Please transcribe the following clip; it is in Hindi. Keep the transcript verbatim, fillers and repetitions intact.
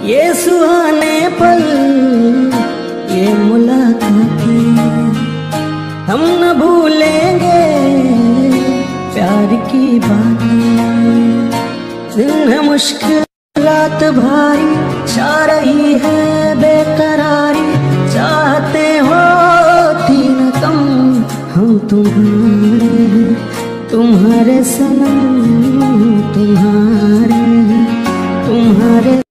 ये सुहाने पल, ये मुलाकातें हम न भूलेंगे प्यार की बातें। दिन है मुश्किल रात भारी, छा रही है बेकरारी, चाहते हो तीन कम हम तुम्हारे, तुम्हारे सनम तुम्हारे तुम्हारे